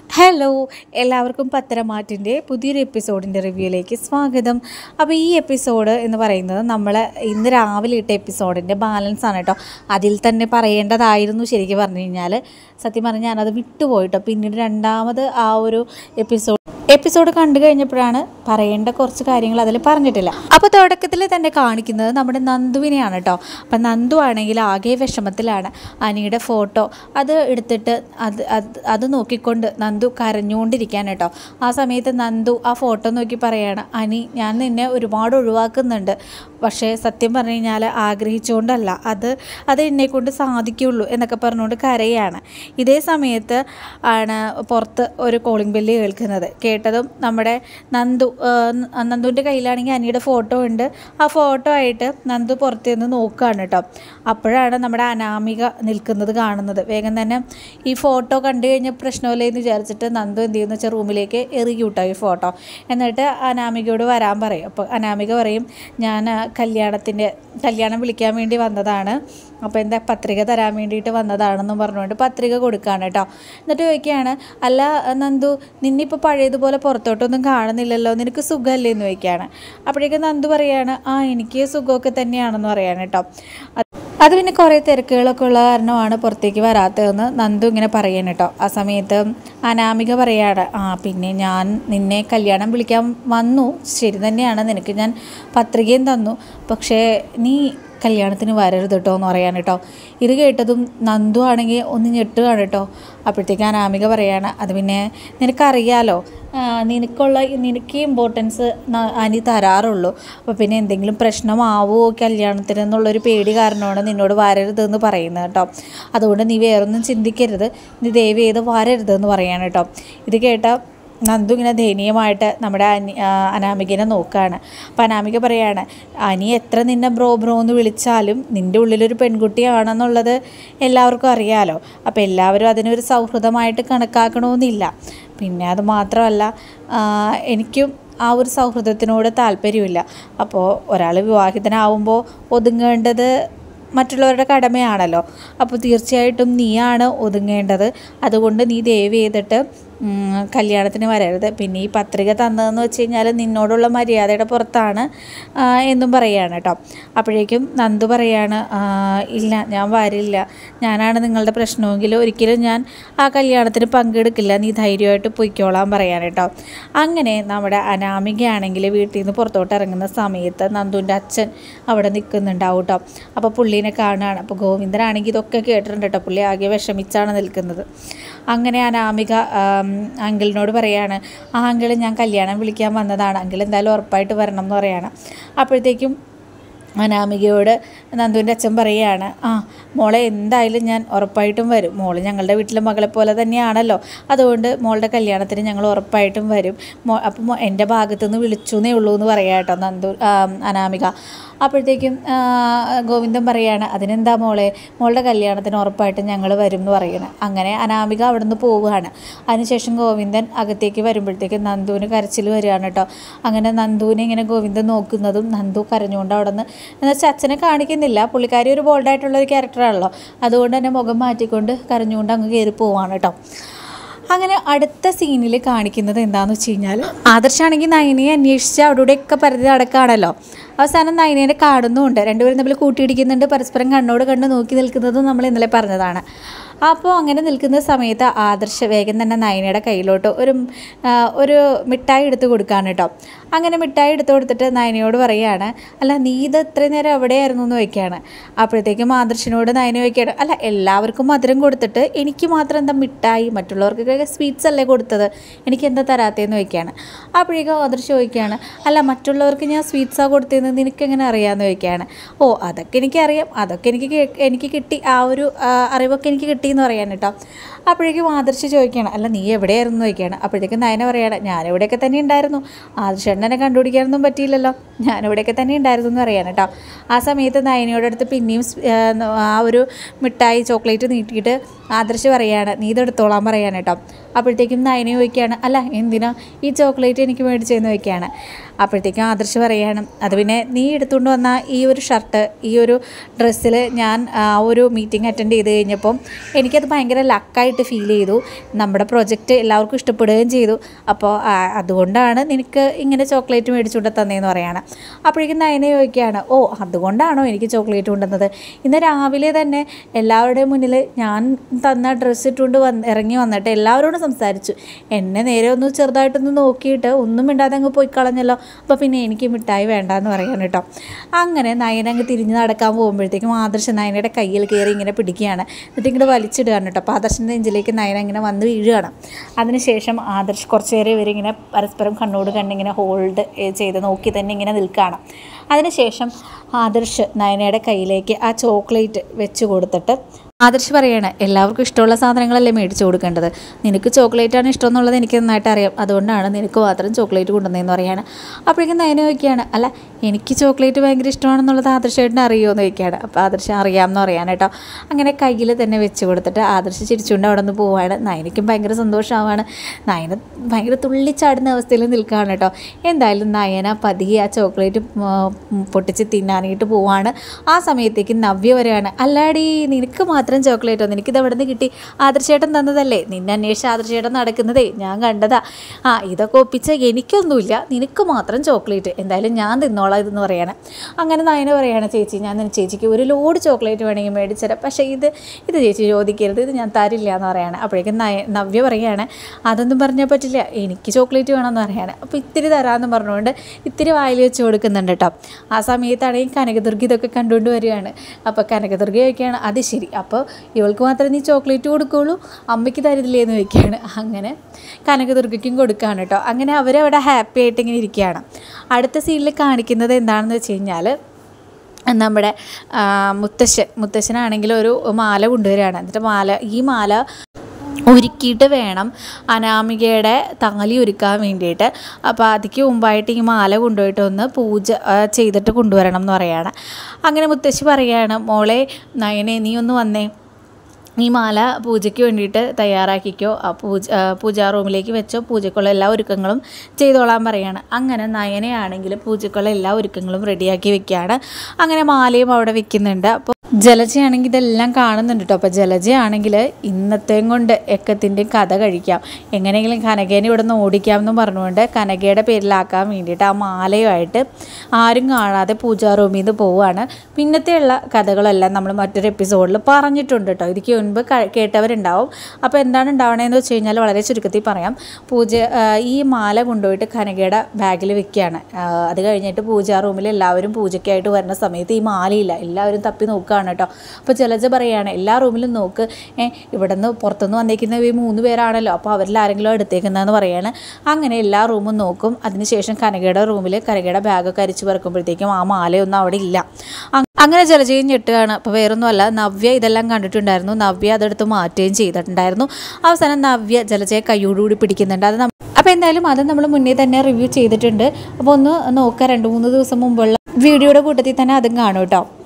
Hello, എല്ലാവർക്കും പത്തരമാറ്റിൻ്റെ പുതിയൊരു എപ്പിസോഡിൻ്റെ റിവ്യൂയിലേക്ക് സ്വാഗതം. അപ്പോൾ ഈ എപ്പിസോഡ് എന്ന് പറയുന്നത് നമ്മൾ ഇന്ന് രാവിലെ ഇട്ട എപ്പിസോഡിൻ്റെ ബാലൻസ് ആണ് കേട്ടോ. അതിൽ തന്നെ പറയേണ്ടതായിരുന്നു ശരിക്കും പറഞ്ഞു കഴിഞ്ഞാൽ. സത്യം പറഞ്ഞാൽ ഞാനത് വിട്ടുപോയിട്ടോ. പിന്നീട് രണ്ടാമത് ആ ഒരു എപ്പിസോഡ് കണ്ടു കഴിഞ്ഞപ്പോഴാണ് പറയേണ്ട കുറച്ച് കാര്യങ്ങൾ അതിൽ പറഞ്ഞിട്ടില്ല. അപ്പോൾ തുടക്കത്തിൽ തന്നെ കാണിക്കുന്നത് നമ്മുടെ നന്ദുവിനെയാണ് കേട്ടോ. അപ്പം നന്ദു ആണെങ്കിൽ ആകെ വിഷമത്തിലാണ്. അനിയുടെ ഫോട്ടോ അത് എടുത്തിട്ട് അത് നോക്കിക്കൊണ്ട് നന്ദു കരഞ്ഞുകൊണ്ടിരിക്കാൻ കേട്ടോ. ആ സമയത്ത് നന്ദു ആ ഫോട്ടോ നോക്കി പറയാണ്, അനി ഞാൻ നിന്നെ ഒരുപാട് ഒഴിവാക്കുന്നുണ്ട്, പക്ഷേ സത്യം പറഞ്ഞു കഴിഞ്ഞാൽ ആഗ്രഹിച്ചുകൊണ്ടല്ല, അത് എന്നെക്കൊണ്ട് സാധിക്കുള്ളൂ എന്നൊക്കെ പറഞ്ഞുകൊണ്ട് കരയാണ്. ഇതേ സമയത്ത് ആണ് പുറത്ത് ഒരു കോളിംഗ് ബെല്ല് കേൾക്കുന്നത്. കേട്ടതും നമ്മുടെ നന്ദുവിൻ്റെ കയ്യിലാണെങ്കിൽ അനിയുടെ ഫോട്ടോ ഉണ്ട്. ആ ഫോട്ടോ ആയിട്ട് നന്ദു പുറത്തു നിന്ന് നോക്കുകയാണ് കേട്ടോ. അപ്പോഴാണ് നമ്മുടെ അനാമിക നിൽക്കുന്നത് കാണുന്നത്. വേഗം തന്നെ ഈ ഫോട്ടോ കണ്ടു കഴിഞ്ഞാൽ പ്രശ്നമില്ല എന്ന് വിചാരിച്ചിട്ട് നന്ദു എന്ത് ചെയ്യുന്നു വെച്ചാൽ റൂമിലേക്ക് എറിയൂട്ടോ ഈ ഫോട്ടോ. എന്നിട്ട് അനാമികയോട് വരാൻ പറയും. അപ്പോൾ അനാമിക പറയും, ഞാൻ കല്യാണം വിളിക്കാൻ വേണ്ടി വന്നതാണ്, അപ്പോൾ എന്താ പത്രിക തരാൻ വേണ്ടിയിട്ട് വന്നതാണെന്നും പറഞ്ഞുകൊണ്ട് പത്രിക കൊടുക്കുകയാണ് കേട്ടോ. എന്നിട്ട് ചോദിക്കുകയാണ്, അല്ല നന്ദു, നിന്നിപ്പോൾ പഴയതുപോലെ പുറത്തോട്ടൊന്നും കാണുന്നില്ലല്ലോ, നിനക്ക് സുഖമല്ലേ എന്ന് ചോദിക്കുകയാണ്. അപ്പോഴേക്കും നന്ദു പറയാണ്, എനിക്ക് സുഖമൊക്കെ തന്നെയാണെന്ന് പറയാണ് കേട്ടോ. അത് പിന്നെ കുറേ തിരക്കുകളൊക്കെ ഉള്ള കാരണമാണ് പുറത്തേക്ക് വരാത്തതെന്ന് നന്ദു ഇങ്ങനെ പറയാൻ കേട്ടോ. ആ സമയത്ത് അനാമിക പറയാണ്, പിന്നെ ഞാൻ നിന്നെ കല്യാണം വിളിക്കാൻ വന്നു, ശരി തന്നെയാണ്, നിനക്ക് ഞാൻ പത്രികയും തന്നു, പക്ഷേ നീ കല്യാണത്തിന് വരരുത് കേട്ടോ എന്ന് പറയാൻ കേട്ടോ. ഇത് കേട്ടതും നന്ദു ആണെങ്കിൽ ഒന്ന് ഞെട്ടുകയാണ് കേട്ടോ. അപ്പോഴത്തേക്ക് അനാമിക പറയാണ്, അത് പിന്നെ നിനക്കറിയാലോ, നിനക്ക് ഇമ്പോർട്ടൻസ് അനി തരാറുള്ളൂ, അപ്പോൾ പിന്നെ എന്തെങ്കിലും പ്രശ്നമാവുമോ കല്യാണത്തിന് എന്നുള്ളൊരു പേടി കാരണമാണ് നിന്നോട് വരരുതെന്ന് പറയുന്നത് കേട്ടോ. അതുകൊണ്ട് നീ വേറൊന്നും ചിന്തിക്കരുത്, നീ ദയവ് ചെയ്ത് വരരുതെന്ന് പറയാണ് കേട്ടോ. ഇത് കേട്ട നന്ദു ഇങ്ങനെ ദയനീയമായിട്ട് നമ്മുടെ അനാമികനെ നോക്കുകയാണ്. അപ്പോൾ അനാമിക പറയാണ്, അനി എത്ര നിന്നെ ബ്രോ എന്ന് വിളിച്ചാലും നിൻ്റെ ഉള്ളിലൊരു പെൺകുട്ടിയാണെന്നുള്ളത് എല്ലാവർക്കും അറിയാലോ, അപ്പോൾ എല്ലാവരും അതിനൊരു സൗഹൃദമായിട്ട് കണക്കാക്കണമെന്നില്ല. പിന്നെ അത് മാത്രമല്ല, എനിക്കും ആ ഒരു സൗഹൃദത്തിനോട് താല്പര്യമില്ല. അപ്പോൾ ഒരാൾ വിവാഹിതനാവുമ്പോൾ ഒതുങ്ങേണ്ടത് മറ്റുള്ളവരുടെ കടമയാണല്ലോ, അപ്പോൾ തീർച്ചയായിട്ടും നീയാണ് ഒതുങ്ങേണ്ടത്. അതുകൊണ്ട് നീ ദയവ് ചെയ്തിട്ട് കല്യാണത്തിന് വരരുത്. പിന്നെ ഈ പത്രിക തന്നതെന്ന് വെച്ച് കഴിഞ്ഞാൽ നിന്നോടുള്ള മര്യാദയുടെ പുറത്താണ് എന്നും പറയുകയാണ് കേട്ടോ. അപ്പോഴേക്കും നന്ദു പറയാണ്, ഇല്ല ഞാൻ വരില്ല, ഞാനാണ് നിങ്ങളുടെ പ്രശ്നമെങ്കിൽ ഒരിക്കലും ഞാൻ ആ കല്യാണത്തിന് പങ്കെടുക്കില്ല, നീ ധൈര്യമായിട്ട് പൊയ്ക്കോളാൻ പറയാൻ കേട്ടോ. അങ്ങനെ നമ്മുടെ അനാമികയാണെങ്കിൽ വീട്ടിൽ നിന്ന് പുറത്തോട്ട് ഇറങ്ങുന്ന സമയത്ത് നന്ദുവിൻ്റെ അച്ഛൻ അവിടെ നിൽക്കുന്നുണ്ടാവും കേട്ടോ. അപ്പോൾ പുള്ളീനെ കാണുകയാണ്. അപ്പോൾ ഗോവിന്ദനാണെങ്കിൽ ഇതൊക്കെ കേട്ടിട്ടുണ്ട് കേട്ടോ. പുള്ളി ആകെ വിഷമിച്ചാണ് നിൽക്കുന്നത്. അങ്ങനെ അനാമിക അങ്കിളിനോട് പറയാണ്, അങ്കിൾ ഞാൻ കല്യാണം വിളിക്കാൻ വന്നതാണ്, അങ്കിൾ എന്തായാലും ഉറപ്പായിട്ട് വരണം എന്ന് പറയാണ്. അപ്പോഴത്തേക്കും അനാമികയോട് നന്ദുവിൻ്റെ അച്ഛൻ പറയുകയാണ്, മോളെ എന്തായാലും ഞാൻ ഉറപ്പായിട്ടും വരും, മോൾ ഞങ്ങളുടെ വീട്ടിലെ മകളെ പോലെ തന്നെയാണല്ലോ, അതുകൊണ്ട് മോളുടെ കല്യാണത്തിന് ഞങ്ങൾ ഉറപ്പായിട്ടും വരും, അപ്പം എൻ്റെ ഭാഗത്തുനിന്ന് വിളിച്ചു എന്നേ ഉള്ളൂ എന്ന് പറയാം കേട്ടോ അനാമിക. അപ്പോഴത്തേക്കും ഗോവിന്ദൻ പറയാണ്, അതിനെന്താ മോളുടെ കല്യാണത്തിന് ഉറപ്പായിട്ടും ഞങ്ങൾ വരും എന്ന് പറയണം. അങ്ങനെ അനാമിക അവിടെ നിന്ന് പോവുകയാണ്. അതിനുശേഷം ഗോവിന്ദൻ അകത്തേക്ക് വരുമ്പോഴത്തേക്കും നന്ദുവിന് കരച്ചിൽ വരികയാണ് കേട്ടോ. അങ്ങനെ നന്ദുവിനെ ഇങ്ങനെ ഗോവിന്ദൻ നോക്കുന്നതും നന്ദു കരഞ്ഞുകൊണ്ട് അവിടെ നിന്ന്, എന്നുവെച്ചാൽ അച്ഛനെ കാണിക്കുന്നില്ല, പുള്ളിക്കാരി ഒരു ബോൾഡായിട്ടുള്ളൊരു ക്യാരക്ടറാണല്ലോ, അതുകൊണ്ട് തന്നെ മുഖം മാറ്റിക്കൊണ്ട് കരഞ്ഞുകൊണ്ട് അങ്ങ് കയറി പോവാണ് കേട്ടോ. അങ്ങനെ അടുത്ത സീനിൽ കാണിക്കുന്നത് എന്താണെന്ന് വെച്ച് കഴിഞ്ഞാൽ, ആദർശാണെങ്കിൽ നയനയെ അന്വേഷിച്ച് അവിടെയൊക്കെ പരിധി നടക്കുകയാണല്ലോ. അവസാനം നയനേനെ കാണുന്നുമുണ്ട്, രണ്ടുപേരും തമ്മിൽ കൂട്ടിയിടിക്കുന്നുണ്ട്, പരസ്പരം കണ്ണോട് കണ്ണ് നോക്കി നിൽക്കുന്നതും നമ്മൾ ഇന്നലെ പറഞ്ഞതാണ്. അപ്പോൾ അങ്ങനെ നിൽക്കുന്ന സമയത്ത് ആദർശ് വേഗം തന്നെ നയനയുടെ കയ്യിലോട്ട് ഒരു മിഠായി എടുത്ത് കൊടുക്കുകയാണ് കേട്ടോ. അങ്ങനെ മിഠായി എടുത്ത് കൊടുത്തിട്ട് നയനയോട് പറയുകയാണ്, അല്ല നീ ഇത് ഇത്രയും നേരം എവിടെയായിരുന്നു എന്ന് ചോദിക്കുകയാണ്. അപ്പോഴത്തേക്കും ആദർശിനോട് നയന ചോദിക്കുകയാണ്, അല്ല എല്ലാവർക്കും മധുരം കൊടുത്തിട്ട് എനിക്ക് മാത്രം എന്താ മിഠായി, മറ്റുള്ളവർക്കൊക്കെ സ്വീറ്റ്സ് അല്ലേ കൊടുത്തത്, എനിക്ക് എന്താ തരാത്തതെന്ന് ചോദിക്കുകയാണ്. അപ്പോഴേക്കും ആദർശ് ചോദിക്കുകയാണ്, അല്ല മറ്റുള്ളവർക്ക് ഞാൻ സ്വീറ്റ്സാണ് കൊടുത്തതെന്ന് നിനക്കെങ്ങനെ അറിയാമെന്ന് ചോദിക്കുകയാണ്. അതൊക്കെ എനിക്കറിയാം, അതൊക്കെ എനിക്ക് കിട്ടി, ആ ഒരു അറിവൊക്കെ എനിക്ക് കിട്ടി എന്ന് പറയാൻ കേട്ടോ. അപ്പോഴേക്കും ആദർശ് ചോദിക്കുകയാണ്, അല്ല നീ എവിടെയായിരുന്നു ചോദിക്കുകയാണ്. അപ്പോഴേക്കും നയന പറയാണ്, ഞാനിവിടെയൊക്കെ തന്നെ ഉണ്ടായിരുന്നു, ആദർശേട്ടനെ കണ്ടുപിടിക്കാനൊന്നും പറ്റിയില്ലല്ലോ, ഞാനിവിടെയൊക്കെ തന്നെ ഉണ്ടായിരുന്നു എന്ന് പറയാൻ കേട്ടോ. ആ സമയത്ത് നയനയുടെ അടുത്ത് പിന്നെയും ആ ഒരു മിഠായി ചോക്ലേറ്റ് നീട്ടിയിട്ട് ആദർശ് പറയാണ്, നീ ഇതെടുത്തോളാൻ പറയാൻ കേട്ടോ. അപ്പോഴത്തേക്കും നയന ചോദിക്കുകയാണ്, അല്ല എന്തിനാ ഈ ചോക്ലേറ്റ് എനിക്ക് മേടിച്ചതെന്ന് ചോദിക്കുകയാണ്. അപ്പോഴത്തേക്കും ആദർശ് പറയാണ്, അത് പിന്നെ നീ എടുത്തുകൊണ്ട് വന്ന ഈ ഒരു ഷർട്ട്, ഈ ഒരു ഡ്രസ്സിൽ ഞാൻ ആ ഒരു മീറ്റിംഗ് അറ്റൻഡ് ചെയ്ത് കഴിഞ്ഞപ്പം എനിക്കത് ഭയങ്കര ലക്കായിട്ട് ഫീൽ ചെയ്തു. നമ്മുടെ പ്രൊജക്റ്റ് എല്ലാവർക്കും ഇഷ്ടപ്പെടുകയും ചെയ്തു. അപ്പോൾ അതുകൊണ്ടാണ് നിനക്ക് ഇങ്ങനെ ചോക്ലേറ്റ് മേടിച്ചുകൊണ്ട് തന്നതെന്ന് പറയുകയാണ്. അപ്പോഴേക്കും നയന ചോദിക്കുകയാണ്, ഓ അതുകൊണ്ടാണോ എനിക്ക് ചോക്ലേറ്റ് കൊണ്ടുവന്നത്? ഇന്ന് രാവിലെ തന്നെ എല്ലാവരുടെയും മുന്നിൽ ഞാൻ തന്ന ഡ്രസ്സ് ഇട്ടുകൊണ്ട് ഇറങ്ങി വന്നിട്ട് എല്ലാവരോടും സംസാരിച്ചു. എന്നെ നേരെ ഒന്ന് ചെറുതായിട്ടൊന്ന് നോക്കിയിട്ട് ഒന്നും മിണ്ടാതെ അങ്ങ് പോയി കളഞ്ഞല്ലോ. അപ്പോൾ പിന്നെ എനിക്ക് മിഠായി വേണ്ടാന്ന് പറയാൻ കേട്ടോ. അങ്ങനെ നയന അങ്ങ് തിരിഞ്ഞ് നടക്കാൻ പോകുമ്പോഴത്തേക്കും ആദർശ് നയനയുടെ കയ്യിൽ കയറി ഇങ്ങനെ പിടിക്കുകയാണ്. എന്നിട്ട് ഇങ്ങനെ വലിച്ചിടുകയാണ് കേട്ടോ. അപ്പോൾ ആദർശിൻ്റെ നെഞ്ചിലേക്ക് നയന ഇങ്ങനെ വന്ന് വീഴുകയാണ്. അതിനുശേഷം ആദർശ് കുറച്ച് നേരം ഇവരിങ്ങനെ പരസ്പരം കണ്ണോട് കണ്ണിങ്ങനെ ഹോൾഡ് ചെയ്ത് നോക്കി തന്നെ ഇങ്ങനെ നിൽക്കുകയാണ്. അതിനുശേഷം ആദർശ് നയനയുടെ കയ്യിലേക്ക് ആ ചോക്ലേറ്റ് വെച്ച് കൊടുത്തിട്ട് ആദർശ് പറയാണ്, എല്ലാവർക്കും ഇഷ്ടമുള്ള സാധനങ്ങളല്ലേ മേടിച്ച് കൊടുക്കേണ്ടത്. നിനക്ക് ചോക്ലേറ്റാണ് ഇഷ്ടം എന്നുള്ളത് എനിക്ക് നന്നായിട്ട് അറിയാം. അതുകൊണ്ടാണ് നിനക്ക് മാത്രം ചോക്ലേറ്റ് കൊണ്ടുവന്നതെന്ന് പറയാണ്. അപ്പോഴേക്കും നയന ചോദിക്കുകയാണ്, അല്ല എനിക്ക് ചോക്ലേറ്റ് ഭയങ്കര ഇഷ്ടമാണെന്നുള്ളത് ആദർശമായിട്ടിന് അറിയുമോ എന്ന് ചോദിക്കുകയാണ്. അപ്പോൾ ആദർശ് അറിയാമെന്ന് പറയാൻ കേട്ടോ. അങ്ങനെ കയ്യിൽ തന്നെ വെച്ച് കൊടുത്തിട്ട് ആദർശ് ചിരിച്ചുകൊണ്ട് അവിടെ നിന്ന് പോവുകയാണ്. നയനയ്ക്കും ഭയങ്കര സന്തോഷമാവാണ്. നയന ഭയങ്കര തുള്ളിച്ചാടുന്ന അവസ്ഥയിൽ നിൽക്കുകയാണ് കേട്ടോ. എന്തായാലും നയന പതിയെ ആ ചോക്ലേറ്റ് പൊട്ടിച്ച് തിന്നാനായിട്ട് പോവാണ്. ആ സമയത്തേക്ക് നവ്യ വരികയാണ്. അല്ലാടി നിനക്ക് മാത്രം ചോക്ലേറ്റോ? നിനക്കിത് എവിടെ നിന്ന് കിട്ടി? ആദർശേട്ടൻ തന്നതല്ലേ? നിന്നെ അന്വേഷിച്ച് ആദർശേട്ടൻ നടക്കുന്നതേ ഞാൻ കണ്ടതാ. ഇതൊക്കെ ഒപ്പിച്ച എനിക്കൊന്നുമില്ല, നിനക്ക് മാത്രം ചോക്ലേറ്റ്. എന്തായാലും ഞാൻ തിന്നോളാം ഇതെന്ന് പറയാണ്. അങ്ങനെ നയന പറയാണ്, ചേച്ചി ഞാൻ ചേച്ചിക്ക് ഒരു ലോഡ് ചോക്ലേറ്റ് വേണമെങ്കിൽ മേടിച്ചുതരാം, പക്ഷേ ഇത് ചേച്ചി ചോദിക്കരുത്, ഇത് ഞാൻ തരില്ല എന്ന് പറയാണ്. അപ്പോഴേക്കും നവ്യ പറയുകയാണ്, അതൊന്നും പറഞ്ഞാൽ പറ്റില്ല, എനിക്ക് ചോക്ലേറ്റ് വേണമെന്ന് പറയാണ്. അപ്പോൾ ഇത്തിരി തരാമെന്ന് പറഞ്ഞുകൊണ്ട് ഇത്തിരി വായിൽ വെച്ച് കൊടുക്കുന്നുണ്ട് കേട്ടോ. ആ സമയത്താണെങ്കിൽ കനകദുർഗ ഇതൊക്കെ കണ്ടുകൊണ്ട് വരികയാണ്. അപ്പോൾ കനകദുർഗ ചോദിക്കുകയാണ്, അത് ശരി, അപ്പോൾ ഇവൾക്ക് മാത്രമേ നീ ചോക്ലേറ്റ് കൊടുക്കുകയുള്ളൂ, അമ്മയ്ക്ക് തരില്ലേ എന്ന് ചോദിക്കുകയാണ്. അങ്ങനെ കനകദുർഗയ്ക്കും കൊടുക്കുകയാണ് കേട്ടോ. അങ്ങനെ അവരവിടെ ഹാപ്പി ആയിട്ട് ഇങ്ങനെ ഇരിക്കുകയാണ്. അടുത്ത സീനിൽ കാണിക്കുന്നത് എന്താണെന്ന് വെച്ച് കഴിഞ്ഞാൽ നമ്മുടെ മുത്തശ്ശനാണെങ്കിൽ ഒരു മാല കൊണ്ടുവരികയാണ്. എന്നിട്ട് ഈ മാല ഒരുക്കിയിട്ട് വേണം അനാമികയുടെ താലി ഒരുക്കാൻ വേണ്ടിയിട്ട്. അപ്പോൾ അതിക്ക് മുമ്പായിട്ട് ഈ മാല കൊണ്ടുപോയിട്ട് ഒന്ന് പൂജ ചെയ്തിട്ട് കൊണ്ടുവരണം എന്ന് പറയുകയാണ്. അങ്ങനെ മുത്തശ്ശി പറയുകയാണ്, മോളെ നയനെ നീ ഒന്ന് വന്നേ, ഈ മാല പൂജയ്ക്ക് വേണ്ടിയിട്ട് തയ്യാറാക്കിക്കോ, പൂജാ റൂമിലേക്ക് വെച്ചോ, പൂജയ്ക്കുള്ള എല്ലാ ഒരുക്കങ്ങളും ചെയ്തോളാൻ പറയുകയാണ്. അങ്ങനെ നയനയാണെങ്കിൽ പൂജയ്ക്കുള്ള എല്ലാ ഒരുക്കങ്ങളും റെഡിയാക്കി വെക്കുകയാണ്. അങ്ങനെ മാലയും അവിടെ വെക്കുന്നുണ്ട്. അപ്പോൾ ജലജയാണെങ്കിൽ ഇതെല്ലാം കാണുന്നുണ്ട് കേട്ടോ. അപ്പോൾ ജലജയാണെങ്കിൽ ഇന്നത്തെയും കൊണ്ട് എക്കത്തിൻ്റെയും കഥ കഴിക്കാം, എങ്ങനെയെങ്കിലും കനകേനെ ഇവിടെ നിന്ന് ഓടിക്കാമെന്നും പറഞ്ഞുകൊണ്ട് കനകയുടെ പേരിലാക്കാൻ വേണ്ടിയിട്ട് ആ മാലയുമായിട്ട് ആരും കാണാതെ പൂജാ റൂമിൽ നിന്ന് പോവുകയാണ്. പിന്നത്തെയുള്ള കഥകളെല്ലാം നമ്മൾ മറ്റൊരു എപ്പിസോഡിൽ പറഞ്ഞിട്ടുണ്ട് കേട്ടോ. ഇതിക്ക് മുൻപ് കേട്ടവരുണ്ടാവും. അപ്പോൾ എന്താണ് ഉണ്ടാവണതെന്ന് വെച്ച് കഴിഞ്ഞാൽ വളരെ ചുരുക്കത്തിൽ പറയാം. ഈ മാല കൊണ്ടുപോയിട്ട് കനകയുടെ ബാഗിൽ വെക്കുകയാണ്. അത് കഴിഞ്ഞിട്ട് പൂജാ റൂമിൽ എല്ലാവരും പൂജയ്ക്കായിട്ട് വരുന്ന സമയത്ത് ഈ മാലയില്ല, എല്ലാവരും തപ്പി നോക്കുകയാണ് കേട്ടോ. അപ്പോൾ ജലജ പറയുകയാണ്, എല്ലാ റൂമിലും നോക്ക്, ഇവിടെ നിന്ന് പുറത്തുനിന്ന് വന്നേക്കുന്ന ഈ 3 പേരാണല്ലോ, അപ്പോൾ അവരിൽ ആരെങ്കിലും എടുത്തേക്കുന്നതെന്ന് പറയാണ്. അങ്ങനെ എല്ലാ റൂമും നോക്കും. അതിനുശേഷം കനകയുടെ റൂമിൽ കനകയുടെ ബാഗൊക്കെ അരിച്ചു പറക്കുമ്പോഴത്തേക്കും ആ മാലയൊന്നും അവിടെ ഇല്ല. അങ്ങനെ ജലജയും ഞെട്ടുകയാണ്. അപ്പോൾ വേറൊന്നുമല്ല, നവ്യ ഇതെല്ലാം കണ്ടിട്ടുണ്ടായിരുന്നു. നവ്യ അതെടുത്ത് മാറ്റുകയും ചെയ്തിട്ടുണ്ടായിരുന്നു. അവസാനം നവ്യ ജലജയെ കൈയോടുകൂടി പിടിക്കുന്നുണ്ട്. അപ്പോൾ എന്തായാലും അത് നമ്മൾ മുന്നേ തന്നെ റിവ്യൂ ചെയ്തിട്ടുണ്ട്. അപ്പോൾ ഒന്ന് നോക്കുക, 2-3 ദിവസം മുമ്പുള്ള വീഡിയോയുടെ കൂട്ടത്തിൽ തന്നെ അതും കാണും കേട്ടോ.